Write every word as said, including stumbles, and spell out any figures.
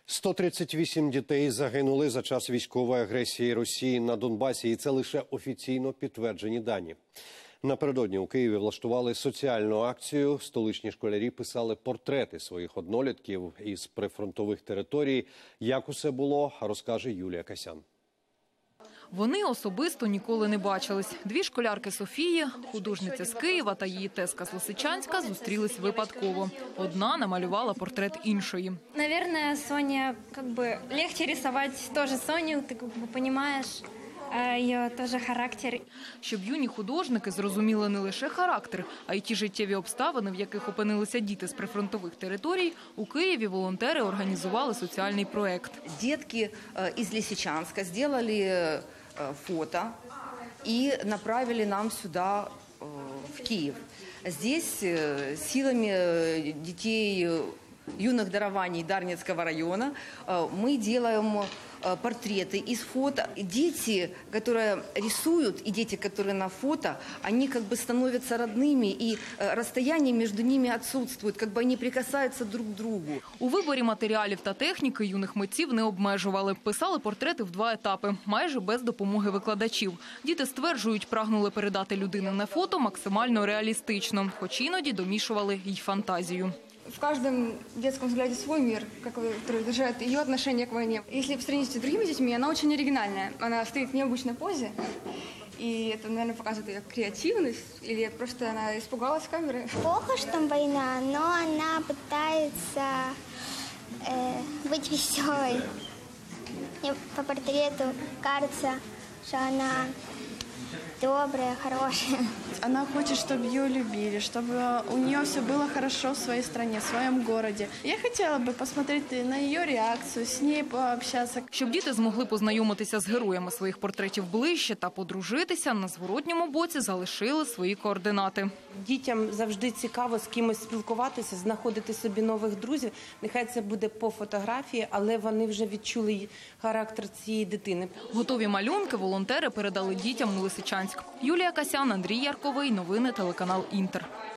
сто тридцять вісім дітей загинули за час військової агресії Росії на Донбасі, і це лише офіційно підтверджені дані. Напередодні у Києві влаштували соціальну акцію. Столичні школярі писали портрети своїх однолітків із прифронтових територій. Як усе було, розкаже Юлія Касян. Вони особисто ніколи не бачились. Дві школярки Софії, художниця з Києва та її тезка з Лисичанська, зустрілись випадково. Одна намалювала портрет іншої. Наверное, Соня, как бы, легче рисовать тоже Соню, ты как бы понимаешь ее тоже характер. Щоб юні художники зрозуміли не лише характер, а й ті життєві обставини, в яких опинилися діти з прифронтових територій, у Києві волонтери організували соціальний проект. Детки из Лисичанска сделали фото и направили нам сюда, в Киев. Здесь силами детей юных дарований Дарницкого района мы делаем портреты из фото. Дети, которые рисуют, и дети, которые на фото, они как бы становятся родными, и расстояние между ними отсутствует, как бы они прикасаются друг к другу. У виборі матеріалів та техніки юних митців не обмежували. Писали портрети в два етапи, майже без допомоги викладачів. Діти стверджують, прагнули передати людину на фото максимально реалістично, хоч іноді домішували й фантазію. В каждом детском взгляде свой мир, который отражает ее отношение к войне. Если сравнить с другими детьми, она очень оригинальная. Она стоит в необычной позе, и это, наверное, показывает ее креативность, или просто она испугалась камеры. Плохо, что там война, но она пытается э, быть веселой. Мне по портрету кажется, что она добрая, хорошая. Она хочет, чтобы ее любили, чтобы у нее все было хорошо в своей стране, в своем городе. Я хотела бы посмотреть на ее реакцию, с ней пообщаться. Щоб діти змогли познайомитися з героями своїх портретів ближче та подружитися, на зворотньому боці залишили свої координати. Дітям завжди цікаво з кимось спілкуватися, знаходити собі нових друзів. Нехай це буде по фотографії, але вони вже відчули характер цієї дитини. Готові малюнки волонтери передали дітям у Лисичанськ. Юлія Касян, Андрій Ярковий. Новини телеканал Інтер.